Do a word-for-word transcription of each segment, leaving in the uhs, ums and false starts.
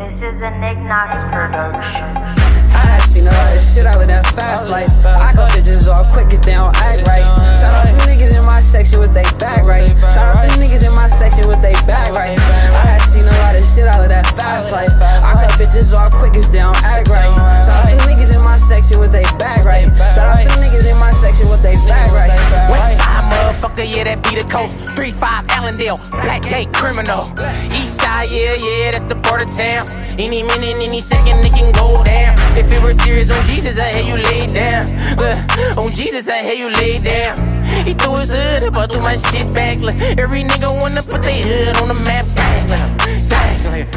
This is a Nick Knox production. I had seen a lot of shit out of that fast life. I cut bitches all quick if they don't act right. Shout out the niggas in my section with they back right. Shout out the niggas in my section with they back right. I had seen a lot of shit out of that fast life. I cut bitches all quick if they don't act right. Shout out the niggas in my section with they back right. Shout out the niggas in my section with they back right. West side motherfucker, yeah, that be the coast. three five Allendale, black gate criminal. East side, yeah, yeah, that's the part of town. Any minute, any second, it can go down. If it were serious on Jesus, I hear you lay down. But on Jesus, I hear you lay down. He threw his hood up, I threw my shit back. Like, every nigga wanna put their hood on the map. Gang, like, gang, like,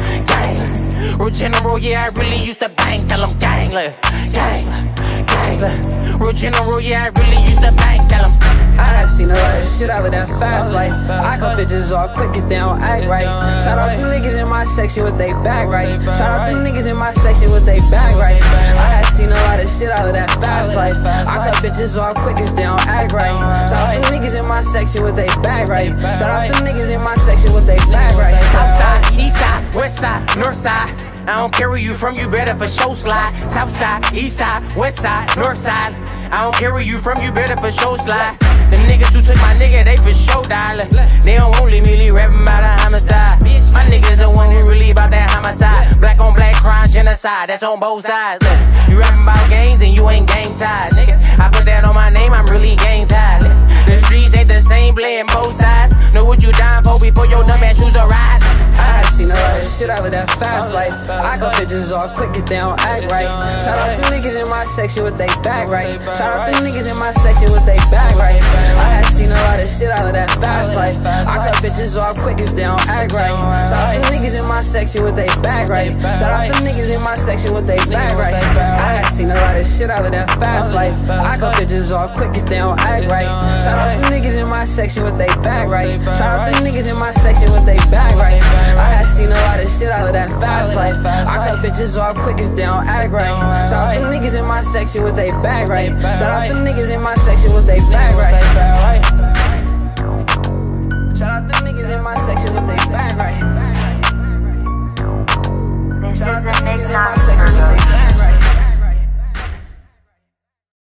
gang. Real general, yeah, I really used to bang. Tell him gang, like, gang, like, gang. Like, real general, yeah, I really used to bang. Tell him. I had seen a lot of shit out of that fast life. I cut bitches all quick if they don't act right. Shout out the niggas in my section with they back right. Shout out the niggas in my section with they back right. I had seen a lot of shit out of that fast life. I cut bitches all quick if they don't act right. Shout out the niggas in my section with they back right. Shout out the niggas in my section with they back right. South side, east side, west side, north side. I don't care where you from, you better for show slide. South side, east side, west side, north side. I don't care where you from, you better for show slide. Them niggas who took my nigga, they for show dollar. They don't only really rapping about a homicide. My niggas the one who really about that homicide. Black on black crime, genocide, that's on both sides. Look, you rapping about gangs and you ain't gang tied, nigga. I put that on my name, I'm really gang tied. The streets ain't the same, playing both sides. Know what you dying for before your dumb ass shoes arise. I had seen a lot of shit out of that fast life. I cut bitches all quick if they don't act right. Shout out the niggas in my section with they back right. Shout out the niggas in my section with they back right. I had seen a lot of shit out of that fast life. I cut bitches all quick if they don't act right. Shout out the niggas in my section with they back right. Shout out the niggas in my section with they back right. I had seen a lot of shit out of that fast life. I cut bitches all quick if they don't act right. Shout out the niggas in my section with they back right. Shout out the niggas in my section with they back right. I had seen a lot of shit out of that fast life. I cut bitches all quick if they don't act right. Shout out the niggas in my section with they back right. Shout out the niggas in my section with they back right.